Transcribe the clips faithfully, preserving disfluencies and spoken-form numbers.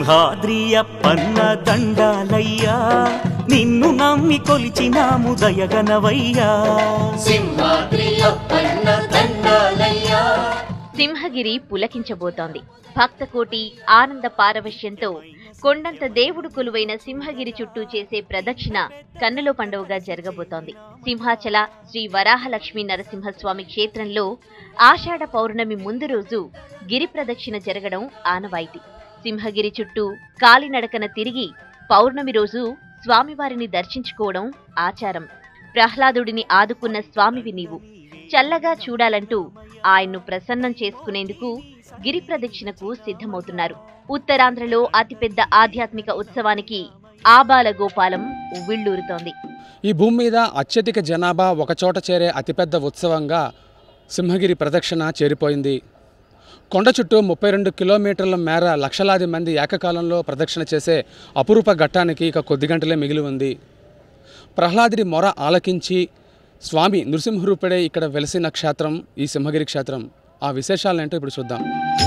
సింహాద్రియప్పన్న దండాలయ్యా నిన్ను నమ్మి కొలిచినాము దయగనవయ్యా సింహాద్రియప్పన్న దండాలయ్యా. సింహగిరి పులకించబోతోంది. భక్తకోటి ఆనంద పారవశ్యంతో కొండంత దేవుడు కొలువైన సింహగిరి చుట్టూ చేసే ప్రదక్షిణ కన్నుల పండువగా జరగబోతోంది. సింహాచల శ్రీ వరాహలక్ష్మీ నరసింహస్వామి క్షేత్రంలో ఆషాఢ పౌర్ణమి ముందు రోజు గిరి ప్రదక్షిణ జరగడం ఆనవాయితీ. సింహగిరి చుట్టూ కాలినడకన తిరిగి పౌర్ణమి రోజు స్వామివారిని దర్శించుకోవడం ఆచారం. ప్రహ్లాదుడిని ఆదుకున్న స్వామివి నీవు, చల్లగా చూడాలంటూ ఆయన్ను ప్రసన్నం చేసుకునేందుకు గిరి ప్రదక్షిణకు సిద్ధమవుతున్నారు. ఉత్తరాంధ్రలో అతిపెద్ద ఆధ్యాత్మిక ఉత్సవానికి ఆబాల గోపాలం ఉవ్విళ్లూరుతోంది. ఈ భూమి మీద అత్యధిక జనాభా ఒకచోట చేరే అతిపెద్ద ఉత్సవంగా సింహగిరి ప్రదక్షిణ చేరిపోయింది. కొండ చుట్టూ ముప్పై రెండు కిలోమీటర్ల మేర లక్షలాది మంది ఏకకాలంలో ప్రదక్షిణ చేసే అపురూప ఘట్టానికి ఇక కొద్ది గంటలే మిగిలి ఉంది. ప్రహ్లాదుడి మొర ఆలకించి స్వామి నృసింహరూపుడే ఇక్కడ వెలిసిన క్షేత్రం ఈ సింహగిరి క్షేత్రం. ఆ విశేషాలేంటో ఇప్పుడు చూద్దాం.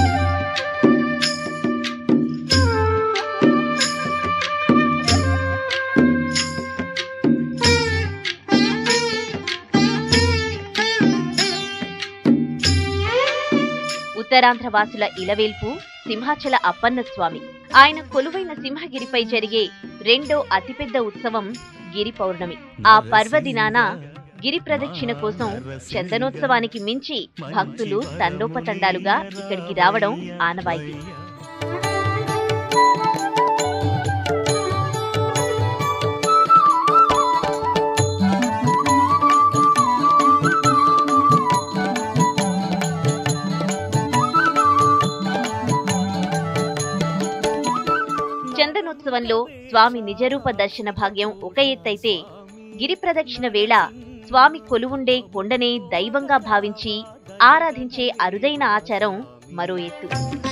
ఉత్తరాంధ్ర వాసుల ఇలవేల్పు సింహాచల అప్పన్న స్వామి. ఆయన కొలువైన సింహగిరిపై జరిగే రెండో అతిపెద్ద ఉత్సవం గిరి పౌర్ణమి. ఆ పర్వదినాన గిరి ప్రదక్షిణ కోసం చందనోత్సవానికి మించి భక్తులు తండోపతండాలుగా ఇక్కడికి రావడం ఆనవాయితీ. చందనోత్సవంలో స్వామి నిజరూప దర్శన భాగ్యం ఒక ఎత్తైతే, గిరి ప్రదక్షిణ వేళ స్వామి కొలువుండే కొండనే దైవంగా భావించి ఆరాధించే అరుదైన ఆచారం మరో ఎత్తు.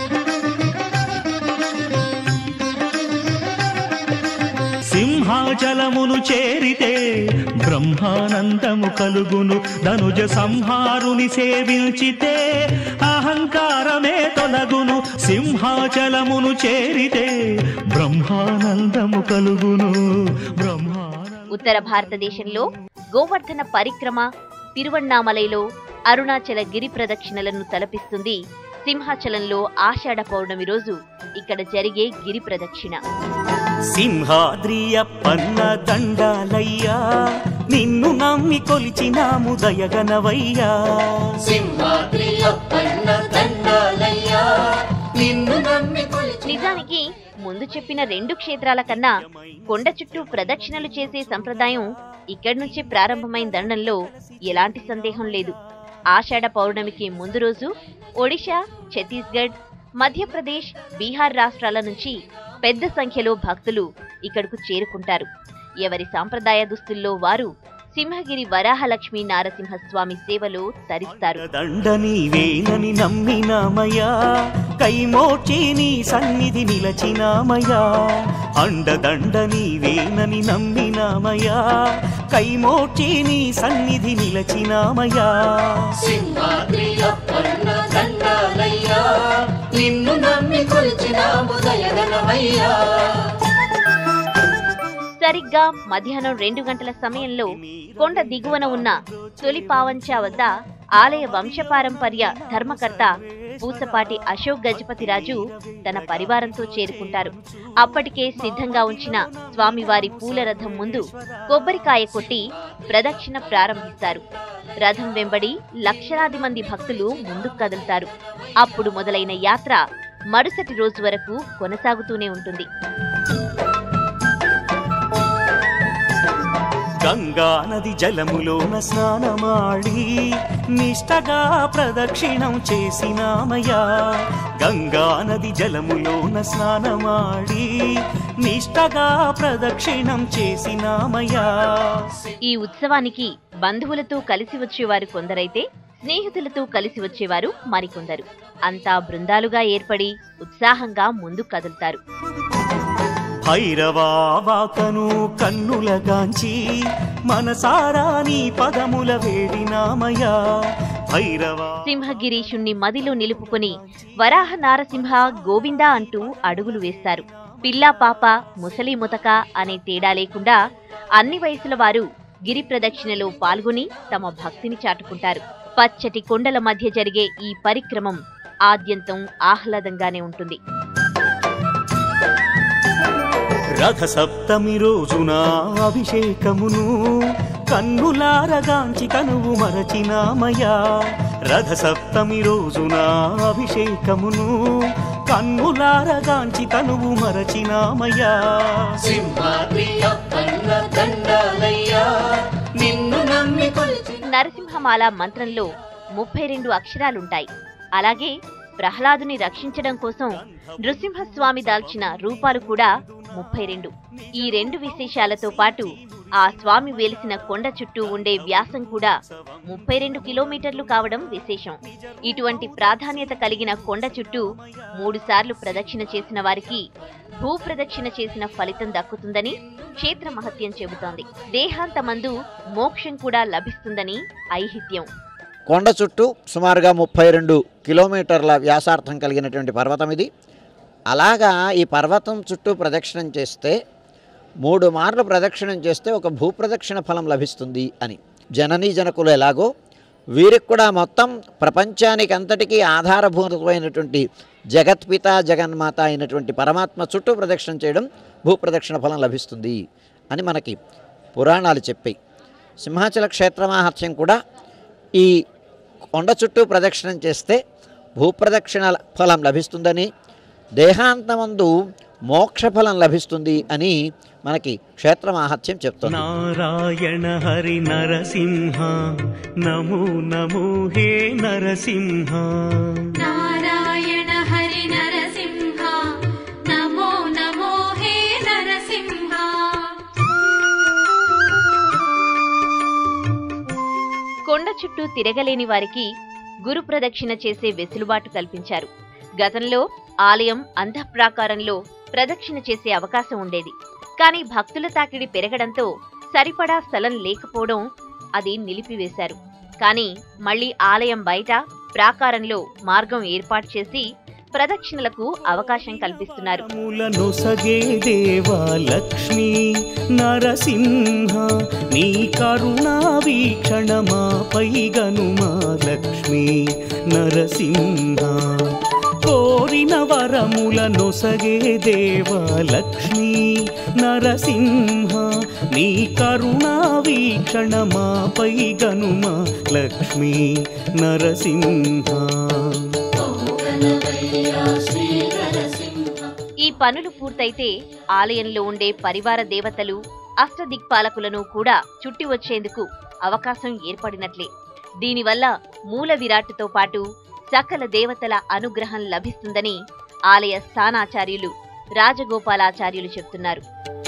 సింహాచలమును చేరితే బ్రహ్మానందము కలుగును, ధనుజ సంహారుని సేవించితే అహంకారమే తొలగును. సింహాచలమును చేరితే బ్రహ్మానందము కలుగును. బ్రహ్మా ఉత్తర భారతదేశంలో గోవర్ధన పరిక్రమ, తిరువణ్ణామలైలో అరుణాచల గిరి ప్రదక్షిణలను తలపిస్తుంది సింహాచలంలో ఆషాఢ పౌర్ణమి రోజు ఇక్కడ జరిగే గిరి ప్రదక్షిణ. సింహాద్రియప్పన్న దండాలయ్యా నిన్ను నమ్మి కొలిచినాము దయగనవయ్యా సింహాద్రియప్పన్న దండాలయ్యా నిన్ను నమ్మి కొలిచి. నిజానికి ముందు చెప్పిన రెండు క్షేత్రాల కన్నా కొండ చుట్టూ ప్రదక్షిణలు చేసే సంప్రదాయం ఇక్కడి నుంచి ప్రారంభమైందనడంలో ఎలాంటి సందేహం లేదు. ఆషాఢ పౌర్ణమికి ముందు రోజు ఒడిశా, ఛత్తీస్గఢ్, మధ్యప్రదేశ్, బీహార్ రాష్ట్రాల నుంచి పెద్ద సంఖ్యలో భక్తులు ఇక్కడకు చేరుకుంటారు. ఎవరి సాంప్రదాయ దుస్తుల్లో వారు సింహగిరి వరాహలక్ష్మీ నారసింహస్వామి సేవలో తరిస్తారు. దండని వేనని నమ్మినామయ్యా, కైమోచి నీ సన్నిధి నిలచినామయ్యా. అండదండని వేనని నమ్మినామయ్యా, కైమోచి నీ సన్నిధి నిలచినామయ్యా. సింహాద్రియప్పన్న దండాలయ్యా నిన్ను నమ్మి కొలిచినాము దయగనవయ్యా. సరిగ్గా మధ్యాహ్నం రెండు గంటల సమయంలో కొండ దిగువన ఉన్న తొలి పావంచా వద్ద ఆలయ వంశపారంపర్య ధర్మకర్త పూసపాటి అశోక్ గజపతిరాజు తన పరివారంతో చేరుకుంటారు. అప్పటికే సిద్ధంగా ఉంచిన స్వామివారి పూల రథం ముందు కొబ్బరికాయ కొట్టి ప్రదక్షిణ ప్రారంభిస్తారు. రథం వెంబడి లక్షలాది మంది భక్తులు ముందుకు కదులుతారు. అప్పుడు మొదలైన యాత్ర మరుసటి రోజు వరకు కొనసాగుతూనే ఉంటుంది. గంగా నది జలములోన స్నానమాడి నిష్టగా ప్రదక్షిణం చేసినామయ్యా. గంగా నది జలములోన స్నానమాడి నిష్టగా ప్రదక్షిణం చేసినామయ్యా. ఈ ఉత్సవానికి బంధువులతో కలిసి వచ్చేవారు కొందరైతే, స్నేహితులతో కలిసి వచ్చేవారు మరికొందరు. అంతా బృందాలుగా ఏర్పడి ఉత్సాహంగా ముందుకు కదులుతారు. భైరవాకను కన్నులగాంచి మనసారా నీ పదముల వేడినామయ్యా. భైరవా. సింహగిరీషుణ్ణి మదిలో నిలుపుకొని వరాహ నారసింహ గోవిందా అంటూ అడుగులు వేస్తారు. పిల్లా పాప ముసలి ముతక అనే తేడా లేకుండా అన్ని వయసుల వారు గిరి ప్రదక్షిణలో పాల్గొని తమ భక్తిని చాటుకుంటారు. పచ్చటి కొండల మధ్య జరిగే ఈ పరిక్రమం ఆద్యంతం ఆహ్లాదంగానే ఉంటుంది. రథ సప్తమి రోజున అభిషేకమును కన్నులారగాంచి కనువు మరచినామయ్యా. రథ సప్తమి రోజున అభిషేకమును కన్నులారగాంచి కనువు మరచినామయ్యా. సింహాద్రి అప్పన్న దండాలయ్యా నిన్ను నమ్మి కొలిచిన నరసింహమాల మంత్రంలో ముప్పై రెండు అక్షరాలుంటాయి. అలాగే ప్రహ్లాదుని రక్షించడం కోసం నృసింహస్వామి దాల్చిన రూపాలు కూడా ముప్పై రెండు. ఈ రెండు విశేషాలతో పాటు ఆ స్వామి వేలిసిన కొండ చుట్టూ ఉండే వ్యాసం కూడా ముప్పై రెండు కిలోమీటర్లు కావడం విశేషం. ఇటువంటి ప్రాధాన్యత కలిగిన కొండ చుట్టూ మూడు సార్లు ప్రదక్షిణ చేసిన వారికి భూ ప్రదక్షిణ చేసిన ఫలితం దక్కుతుందని క్షేత్ర మహత్యం చెబుతోంది. దేహాంతమందు మోక్షం కూడా లభిస్తుందని ఐహిత్యం. కొండ చుట్టూ సుమారుగా ముప్పై రెండు కిలోమీటర్ల వ్యాసార్థం కలిగినటువంటి పర్వతం ఇది. అలాగా ఈ పర్వతం చుట్టూ ప్రదక్షిణం చేస్తే మూడు మార్లు ప్రదక్షిణం చేస్తే ఒక భూప్రదక్షిణ ఫలం లభిస్తుంది అని. జననీ జనకులు ఎలాగో వీరికి కూడా మొత్తం ప్రపంచానికి అంతటికీ ఆధారభూతమైనటువంటి జగత్పిత జగన్మాత అయినటువంటి పరమాత్మ చుట్టూ ప్రదక్షిణం చేయడం భూప్రదక్షిణ ఫలం లభిస్తుంది అని మనకి పురాణాలు చెప్పాయి. సింహాచల క్షేత్రమాహాత్మ్యం కూడా ఈ కొండ చుట్టూ ప్రదక్షిణం చేస్తే భూప్రదక్షిణ ఫలం లభిస్తుందని, దేహాంతమందు మోక్ష ఫలం లభిస్తుంది అని మనకి క్షేత్ర మహత్యం చెప్తుంది. నారాయణ హరి నరసింహ నమో నమో హే నరసింహ. నారాయణ హరి నరసింహ నమో నమో హే నరసింహ. కొండ చుట్టూ తిరగలేని వారికి గురు ప్రదక్షిణ చేసే వెసులుబాటు కల్పించారు. గతంలో ఆలయం అంతఃప్రాకారంలో ప్రదక్షిణ చేసే అవకాశం ఉండేది. కానీ భక్తుల తాకిడి పెరగడంతో సరిపడా స్థలం లేకపోవడం అది నిలిపివేశారు. కానీ మళ్లీ ఆలయం బయట ప్రాకారంలో మార్గం ఏర్పాటు చేసి ప్రదక్షిణలకు అవకాశం కల్పిస్తున్నారు. నొసగే దేవా లక్ష్మీ నరసింహ నీ కరుణా వీక్షణమా పైగనుమా లక్ష్మీ నరసింహ. కోరిన వరముల నొసగే దేవా లక్ష్మీ నరసింహ నీ కరుణా వీక్షణమా పైగనుమా లక్ష్మీ నరసింహ. ఈ పనులు పూర్తయితే ఆలయంలో ఉండే పరివార దేవతలు అష్టదిక్పాలకులను కూడా చుట్టి వచ్చేందుకు అవకాశం ఏర్పడినట్లే. దీనివల్ల మూల విరాట్టుతో పాటు సకల దేవతల అనుగ్రహం లభిస్తుందని ఆలయ స్థానాచార్యులు రాజగోపాలాచార్యులు చెప్తున్నారు.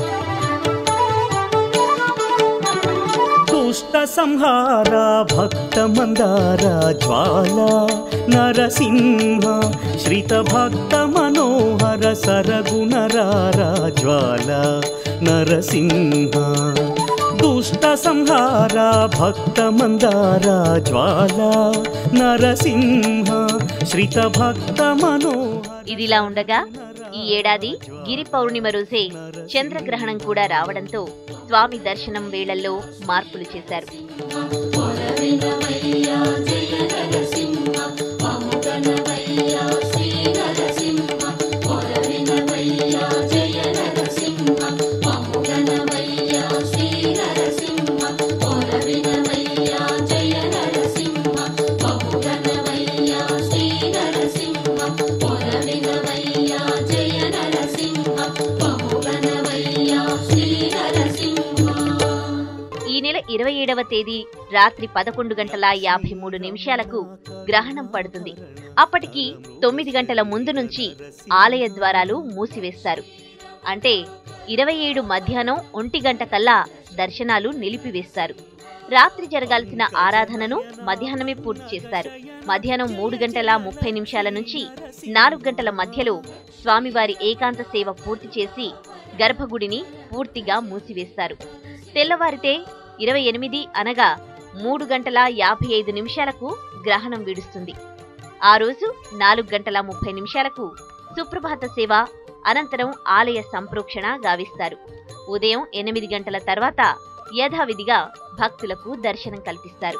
దుష్ట సంహార భక్త మందార జ్వాల నరసింహ శ్రిత భక్త మనోహర సరగుణరార జ్వాల నరసింహ. దుష్ట సంహార భక్త మందార జ్వాల నరసింహ శ్రిత భక్త మనోహర. ఇదిలా ఉండగా ఈ ఏడాది గిరి పౌర్ణిమ రోజే చంద్రగ్రహణం కూడా రావడంతో స్వామి దర్శనం వేళల్లో మార్పులు చేశారు. ఈ నెల ఇరవై ఏడవ తేదీ రాత్రి పదకొండు గంటల యాభై మూడు నిమిషాలకు గ్రహణం పడుతుంది. అప్పటికి తొమ్మిది గంటల ముందు నుంచి ఆలయ ద్వారాలు మూసివేస్తారు. అంటే ఇరవై ఏడు మధ్యాహ్నం ఒంటి గంట కల్లా దర్శనాలు నిలిపివేస్తారు. రాత్రి జరగాల్సిన ఆరాధనను మధ్యాహ్నమే పూర్తి చేస్తారు. మధ్యాహ్నం మూడు గంటల ముప్పై నిమిషాల నుంచి నాలుగు గంటల మధ్యలో స్వామివారి ఏకాంత సేవ పూర్తి చేసి గర్భగుడిని పూర్తిగా మూసివేస్తారు. తెల్లవారితే ఇరవై ఎనిమిది అనగా మూడు గంటల యాభై ఐదు నిమిషాలకు గ్రహణం వీడుస్తుంది. ఆ రోజు నాలుగు గంటల ముప్పై నిమిషాలకు సుప్రభాత సేవ, అనంతరం ఆలయ సంప్రోక్షణ గావిస్తారు. ఉదయం ఎనిమిది గంటల తర్వాత యథావిధిగా భక్తులకు దర్శనం కల్పిస్తారు.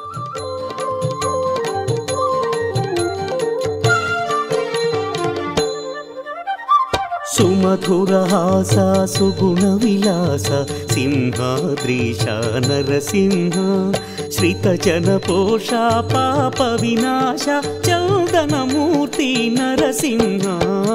సుమధురహాస సుగుణ విలాస సింహాద్రీశ నరసింహ శ్రితజన పోష పాప వినాశ చందనమూర్తి నరసింహ.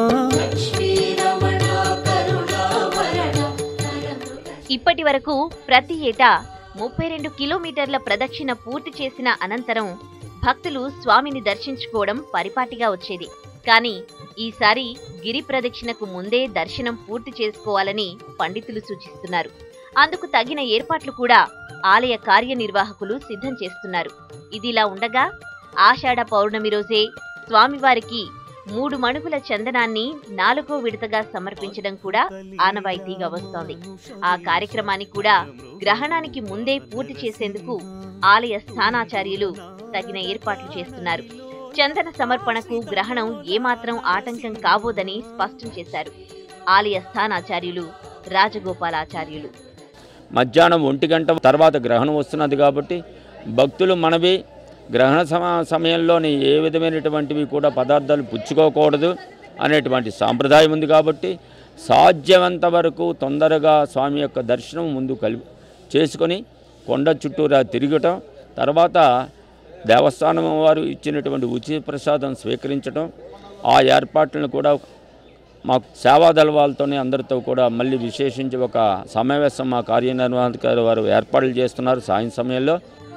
ఇప్పటి వరకు ప్రతి ఏటా ముప్పై రెండు కిలోమీటర్ల ప్రదక్షిణ పూర్తి చేసిన అనంతరం భక్తులు స్వామిని దర్శించుకోవడం పరిపాటిగా వచ్చేది. కానీ ఈసారి గిరి ప్రదక్షిణకు ముందే దర్శనం పూర్తి చేసుకోవాలని పండితులు సూచిస్తున్నారు. అందుకు తగిన ఏర్పాట్లు కూడా ఆలయ కార్యనిర్వాహకులు సిద్ధం చేస్తున్నారు. ఇదిలా ఉండగా ఆషాఢ పౌర్ణమి రోజే స్వామివారికి మూడు మణుగుల చందనాన్ని నాలుగో విడతగా సమర్పించడం కూడా ఆనవాయితీగా వస్తోంది. ఆ కార్యక్రమాన్ని కూడా గ్రహణానికి ముందే పూర్తి చేసేందుకు ఆలయ స్థానాచార్యులు తగిన ఏర్పాట్లు చేస్తున్నారు. చందన సమర్పణకు గ్రహణం ఏమాత్రం ఆటంకం కాబోదని స్పష్టం చేశారు ఆలయ స్థానాచార్యులు రాజగోపాలాచార్యులు. మధ్యాహ్నం ఒంటి గంట తర్వాత గ్రహణం వస్తున్నది కాబట్టి భక్తులు మనవి గ్రహణ సమయంలోని ఏ విధమైనటువంటివి కూడా పదార్థాలు పుచ్చుకోకూడదు అనేటువంటి సాంప్రదాయం ఉంది. కాబట్టి సాధ్యమంత వరకు తొందరగా స్వామి యొక్క దర్శనం ముందు కలి చేసుకొని కొండ చుట్టూరా తిరగటం, తర్వాత దేవస్థానం వారు ఇచ్చినటువంటి ఉచిత ప్రసాదం స్వీకరించడం, ఆ ఏర్పాట్లను కూడా మాకు సేవాదళ వాళ్ళతోనే అందరితో కూడా మళ్ళీ విశేషించి ఒక సమావేశం మా కార్యనిర్వాహకారి వారు ఏర్పాట్లు చేస్తున్నారు సాయం సమయంలో.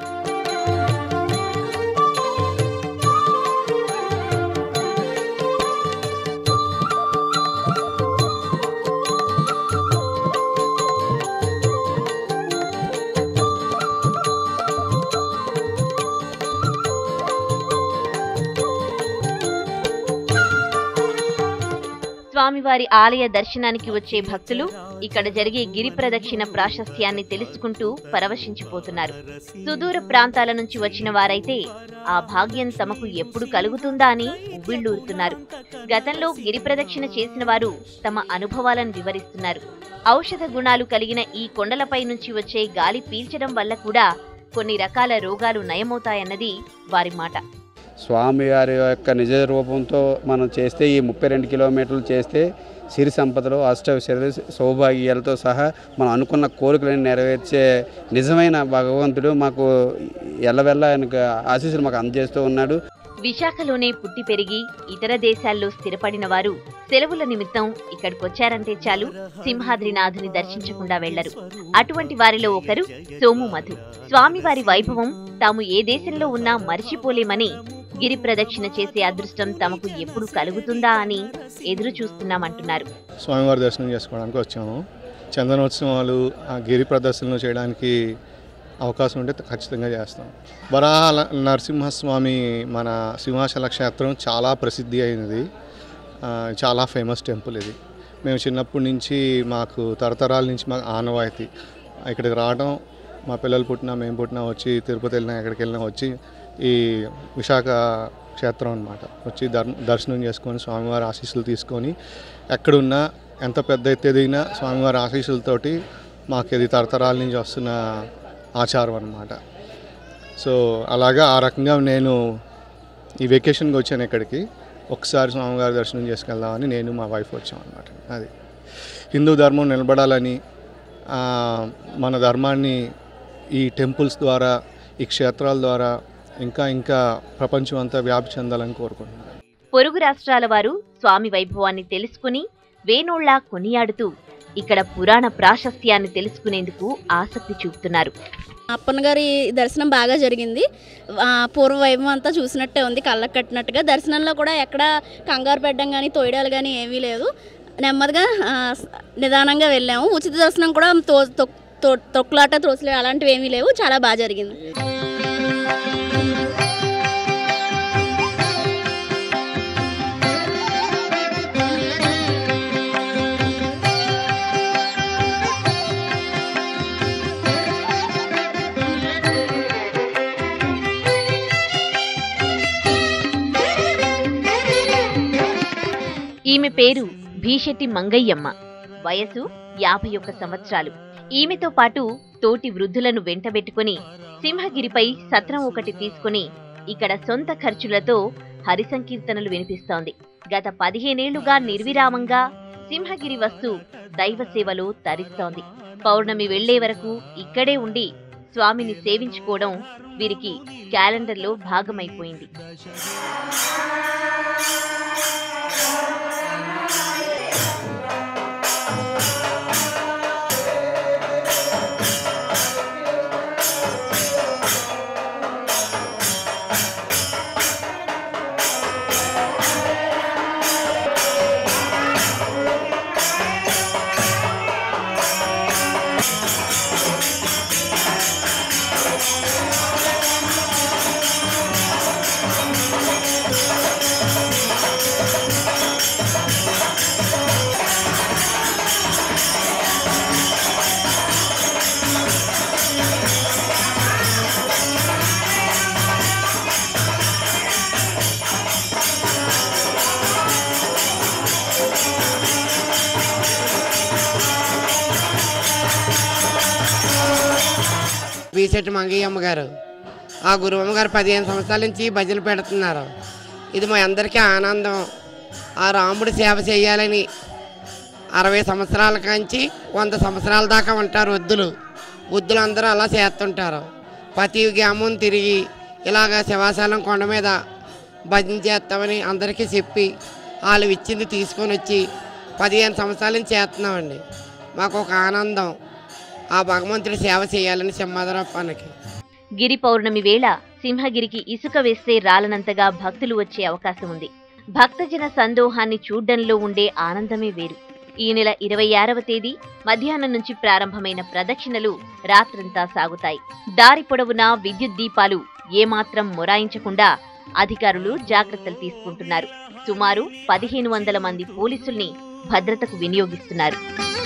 స్వామివారి ఆలయ దర్శనానికి వచ్చే భక్తులు ఇక్కడ జరిగే గిరి ప్రదక్షిణ ప్రాశస్త్యాన్ని తెలుసుకుంటూ పరవశించిపోతున్నారు. సుదూర ప్రాంతాల నుంచి వచ్చిన వారైతే ఆ భాగ్యం తమకు ఎప్పుడు కలుగుతుందా అని ఉవ్విళ్లూరుతున్నారు. గతంలో గిరి ప్రదక్షిణ చేసిన వారు తమ అనుభవాలను వివరిస్తున్నారు. ఔషధ గుణాలు కలిగిన ఈ కొండలపై నుంచి వచ్చే గాలి పీల్చడం వల్ల కూడా కొన్ని రకాల రోగాలు నయమవుతాయన్నది వారి మాట. స్వామివారి యొక్క నిజ రూపంతో మనం చేస్తే ఈ ముప్పై రెండు కిలోమీటర్లు చేస్తే సిరి సంపదలు అష్టైశ్వర్యాలు సౌభాగ్యాలతో సహా మనం అనుకున్న కోరికలను నెరవేర్చే నిజమైన భగవంతుడు మాకు ఎల్లవెల్ల ఆయనకు ఆశీస్సులు మాకు అందజేస్తూ ఉన్నాడు. విశాఖలోనే పుట్టి పెరిగి ఇతర దేశాల్లో స్థిరపడిన వారు సెలవుల నిమిత్తం ఇక్కడికొచ్చారంటే చాలు సింహాద్రినాథుని దర్శించకుండా వెళ్లరు. అటువంటి వారిలో ఒకరు సోము మధు. స్వామివారి వైభవం తాము ఏ దేశంలో ఉన్నా మరిచిపోలేమని, గిరి ప్రదక్షిణ చేసే అదృష్టం తమకు ఎప్పుడు కలుగుతుందా అని ఎదురు చూస్తున్నామంటున్నారు. స్వామివారి దర్శనం చేసుకోవడానికి వచ్చాము. చందనోత్సవాలు, గిరి ప్రదర్శనలు చేయడానికి అవకాశం ఉంటే ఖచ్చితంగా చేస్తాం. వరాహ నరసింహస్వామి మన సింహాచల క్షేత్రం చాలా ప్రసిద్ధి అయినది, చాలా ఫేమస్ టెంపుల్ ఇది. మేము చిన్నప్పటి నుంచి మాకు తరతరాల నుంచి మాకు ఆనవాయితీ ఇక్కడికి రావడం. మా పిల్లలు పుట్టినా మేము పుట్టినా వచ్చి తిరుపతి వెళ్ళినా ఎక్కడికి వెళ్ళినా వచ్చి ఈ విశాఖ క్షేత్రం అన్నమాట వచ్చి దర్శనం చేసుకొని స్వామివారి ఆశీస్సులు తీసుకొని ఎక్కడున్నా ఎంత పెద్ద ఎత్తు ఎదిగినా స్వామివారి ఆశీస్సులతోటి మాకు ఇది తరతరాల నుంచి వస్తున్న ఆచారం అన్నమాట. సో అలాగా ఆ రకంగా నేను ఈ వెకేషన్కి వచ్చాను ఇక్కడికి. ఒకసారి స్వామివారి దర్శనం చేసుకెళ్దామని నేను మా వైఫ్ వచ్చాం అన్నమాట. అది హిందూ ధర్మం నిలబడాలని, మన ధర్మాన్ని ఈ టెంపుల్స్ ద్వారా, ఈ క్షేత్రాల ద్వారా ఇంకా ఇంకా ప్రపంచం అంతా వ్యాప్తి చెందాలని కోరుకుంటున్నాను. పొరుగు రాష్ట్రాల వారు స్వామి వైభవాన్ని తెలుసుకుని వేణోళ్లా కొనియాడుతూ ఇక్కడ పురాణ ప్రాశస్త్యాన్ని తెలుసుకునేందుకు ఆసక్తి చూపుతున్నారు. అప్పన్న గారి దర్శనం బాగా జరిగింది. పూర్వ వైభవం అంతా చూసినట్టే ఉంది, కళ్ళకు కట్టినట్టుగా. దర్శనంలో కూడా ఎక్కడ కంగారు పెట్టడం కానీ తోయడాలు కానీ ఏమీ లేదు. నెమ్మదిగా నిదానంగా వెళ్ళాము. ఉచిత దర్శనం కూడా తో తొక్కులాట త్రోసలే అలాంటివి ఏమీ లేవు. చాలా బాగా జరిగింది. ఈమె పేరు భీషెట్టి మంగయ్యమ్మ. వయసు యాభై ఒక్క సంవత్సరాలు. ఈమెతో పాటు తోటి వృద్ధులను వెంటబెట్టుకుని సింహగిరిపై సత్రం ఒకటి తీసుకుని ఇక్కడ సొంత ఖర్చులతో హరిసంకీర్తనలు వినిపిస్తోంది. గత పదిహేనేళ్లుగా నిర్విరామంగా సింహగిరి వస్తూ దైవ సేవలో తరిస్తోంది. పౌర్ణమి వెళ్లే వరకు ఇక్కడే ఉండి స్వామిని సేవించుకోవడం వీరికి క్యాలెండర్లో భాగమైపోయింది. భీషెట్టి మంగయ్యమ్మ గారు, ఆ గురువమ్మ గారు పదిహేను సంవత్సరాల నుంచి భజన పెడుతున్నారు. ఇది మా అందరికీ ఆనందం. ఆ రాముడి సేవ చేయాలని అరవై సంవత్సరాల కాంచి వంద సంవత్సరాల దాకా ఉంటారు వృద్ధులు. వృద్ధులు అందరూ అలా చేస్తుంటారు. ప్రతి గ్రామం తిరిగి ఇలాగ శివాశాలం కొండ మీద భజన చేస్తామని అందరికీ చెప్పి వాళ్ళు ఇచ్చింది తీసుకొని వచ్చి పదిహేను సంవత్సరాల నుంచి చేస్తున్నామండి. మాకు ఒక ఆనందం, ఆ భగవంతుడి సేవ చేయాలని సింహాద్రప్పానికి. గిరి పౌర్ణమి వేళ సింహగిరికి ఇసుక వేస్తే రాలనంతగా భక్తులు వచ్చే అవకాశం ఉంది. భక్తజన సందోహాన్ని చూడ్డంలో ఉండే ఆనందమే వేరు. ఈ నెల ఇరవై ఆరవ తేదీ మధ్యాహ్నం నుంచి ప్రారంభమైన ప్రదక్షిణలు రాత్రంతా సాగుతాయి. దారి పొడవునా విద్యుత్ దీపాలు ఏమాత్రం మొరాయించకుండా అధికారులు జాగ్రత్తలు తీసుకుంటున్నారు. సుమారు పదిహేను వందల మంది పోలీసుల్ని భద్రతకు వినియోగిస్తున్నారు.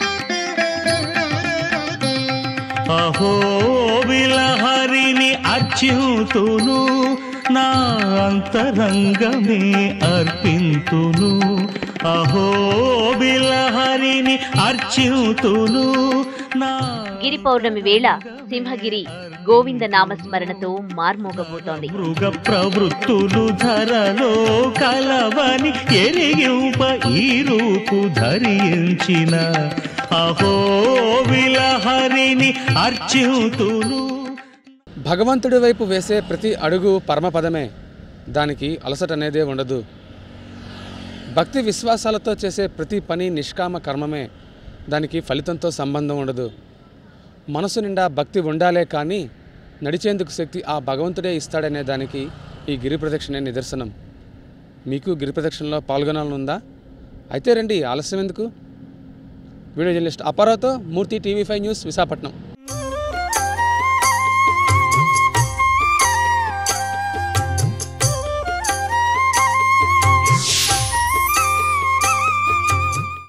అహో విలహరిని అర్చితును, నా అంతరంగమే అర్పింతును. అహో విలహరిని అర్చితును నా. గిరి పౌర్ణమి వేళ సింహగిరి గోవింద నామస్మరణతో మార్మోగబోతోంది. మృగ ప్రవృత్తులు ధరలో కలవని ఎరిగింప ఈ రూపు ధరించిన అహో విలహరిని అర్చితును. భగవంతుడి వైపు వేసే ప్రతి అడుగు పరమపదమే. దానికి అలసట అనేదే ఉండదు. భక్తి విశ్వాసాలతో చేసే ప్రతి పని నిష్కామ కర్మమే. దానికి ఫలితంతో సంబంధం ఉండదు. మనసు నిండా భక్తి ఉండాలే కానీ నడిచేందుకు శక్తి ఆ భగవంతుడే ఇస్తాడనే దానికి ఈ గిరి ప్రదక్షిణే నిదర్శనం. మీకు గిరి ప్రదక్షిణలో పాల్గొనాలనుందా? అయితే రండి, ఆలస్యం ఎందుకు? వీడియో జర్నలిస్ట్ అప్పారావుతో Murthy, TV five news, Visakhapatnam.